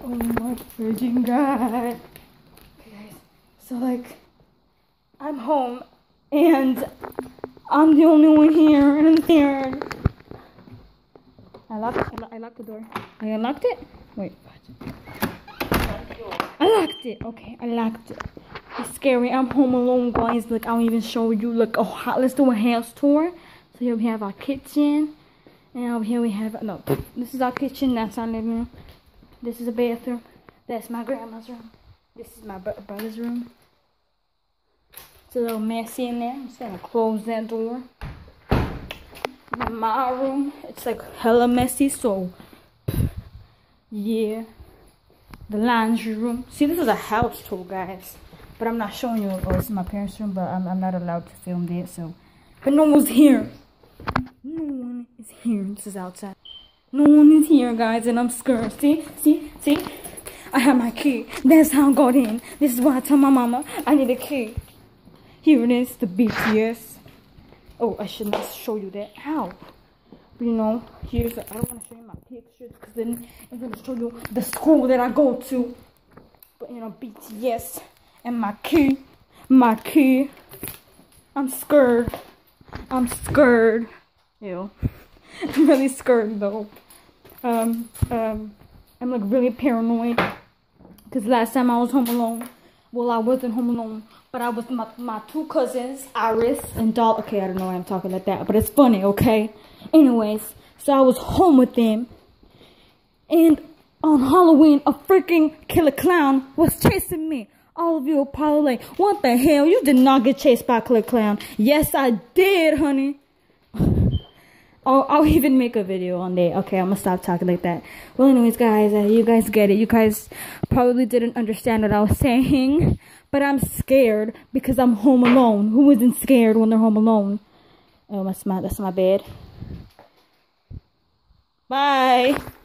Oh my freaking god. Okay guys, so like, I'm home and I'm the only one here and I'm scared. I locked the door. I unlocked it? Wait, what? I locked it. Okay, I locked it. It's scary. I'm home alone, guys. Look, I'll even show you. Look, oh, let's do a house tour. So here we have our kitchen. And over here we have, no, this is our kitchen. That's our living room. This is a bathroom. That's my grandma's room. This is my brother's room. It's a little messy in there. I'm just gonna close that door. And my room, it's like hella messy, so yeah. The laundry room. See, this is a house tour, guys. But I'm not showing you. Oh, this is my parents' room, but I'm not allowed to film there, so. But no one's here. No one is here. This is outside. No one is here, guys, and I'm scared. See? I have my key. That's how I got in. This is why I tell my mama I need a key. Here it is, the BTS. Oh, I shouldn't show you that. How? But you know, here's I don't want to show you my pictures because then I'm going to show you the school that I go to. But you know, BTS and my key. My key. I'm scared. I'm scared. Ew. I'm really scared though. I'm like really paranoid. Because last time I was home alone. Well, I wasn't home alone. But I was my two cousins, Iris and Doll. Okay, I don't know why I'm talking like that. But it's funny, okay? Anyways, so I was home with them. And on Halloween, a freaking killer clown was chasing me. All of you are probably like, what the hell? You did not get chased by a killer clown. Yes, I did, honey. I'll even make a video on that. Okay, I'm gonna stop talking like that. Well, anyways, guys, you guys get it. You guys probably didn't understand what I was saying. But I'm scared because I'm home alone. Who isn't scared when they're home alone? Oh, that's my bed. Bye.